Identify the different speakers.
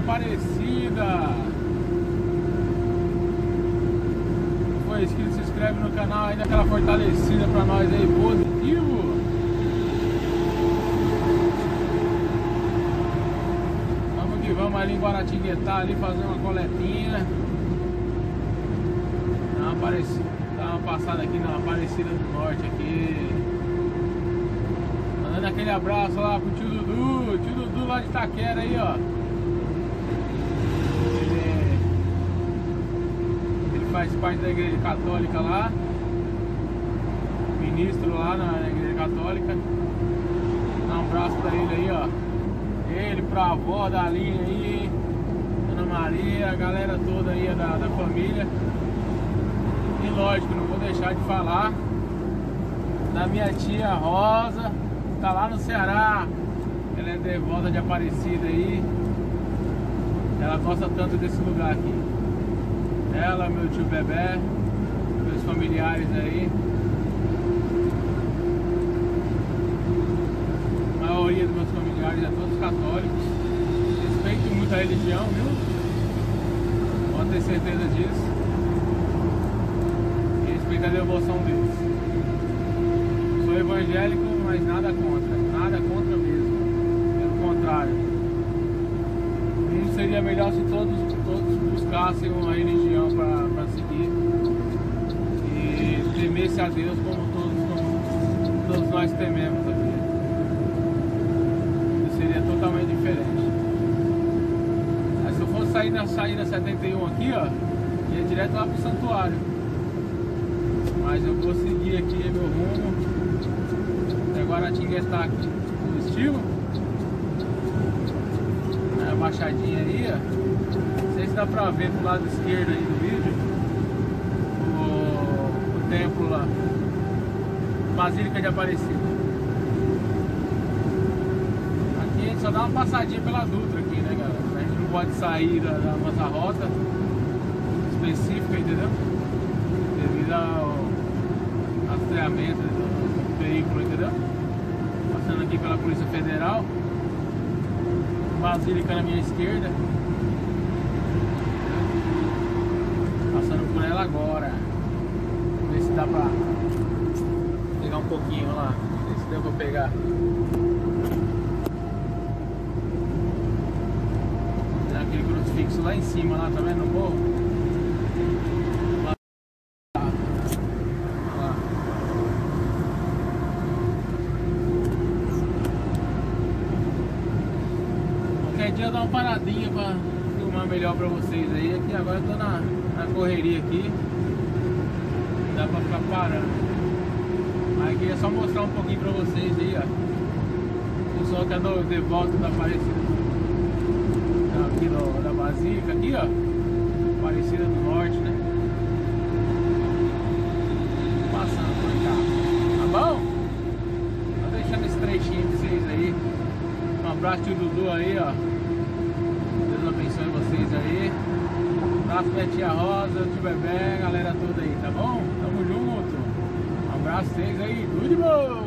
Speaker 1: Aparecida. Se for inscrito, se inscreve no canal aí, dá aquela fortalecida pra nós aí, positivo. Vamos que vamos ali em Guaratinguetá, ali fazer uma coletinha. Dá uma passada aqui na Aparecida do Norte aqui. Mandando aquele abraço lá pro tio Dudu lá de Itaquera aí, ó. Ele faz parte da igreja católica lá, ministro lá na igreja católica. Dá um abraço pra ele aí, ó. Ele, pra avó da linha aí, Ana Maria, a galera toda aí da família. E lógico, não vou deixar de falar da minha tia Rosa, que tá lá no Ceará. Ela é devota de Aparecida aí. Ela gosta tanto desse lugar aqui. Ela, meu tio Bebé, meus familiares aí. A maioria dos meus familiares é todos católicos. Respeito muito a religião, viu? Pode ter certeza disso. E respeito a devoção deles. Sou evangélico, mas nada contra. Nada contra mesmo. Pelo contrário. Não seria melhor se todos buscassem uma religião para seguir e temesse a Deus como todos nós tememos aqui. Isso seria totalmente diferente. Mas se eu fosse sair na saída 71 aqui, ó, ia direto lá pro santuário. Mas eu vou seguir aqui meu rumo até Guaratinguetá aqui. Positivo? A baixadinha aí, ó. Não sei se dá pra ver do lado esquerdo aí do vídeo o templo lá, Basílica de Aparecida. Aqui a gente só dá uma passadinha pela Dutra aqui, né, galera? A gente não pode sair da nossa rota específica, entendeu? Devido ao rastreamento do veículo, entendeu? Passando aqui pela Polícia Federal. Basílica na minha esquerda. Passando por ela agora. Vamos ver se dá pra pegar um pouquinho lá. Ver se deu pra pegar. Tem aquele crucifixo lá em cima, lá, tá vendo? No morro. Qualquer dia eu dar uma paradinha pra filmar melhor pra vocês aí. Aqui agora eu tô na correria aqui. Não dá pra ficar parando. Mas eu queria só mostrar um pouquinho pra vocês aí, ó. O pessoal que é de volta da Aparecida aqui da Basílica, aqui, ó. Aparecida do Norte, né? Passando por cá. Tá bom? Tô deixando esse trechinho pra vocês aí. Um abraço tio Dudu aí, ó. Deus abençoe vocês aí. Um abraço pra tia Rosa, tio Bebé, galera toda aí, tá bom? Tamo junto. Um abraço pra vocês aí. Tudo de bom!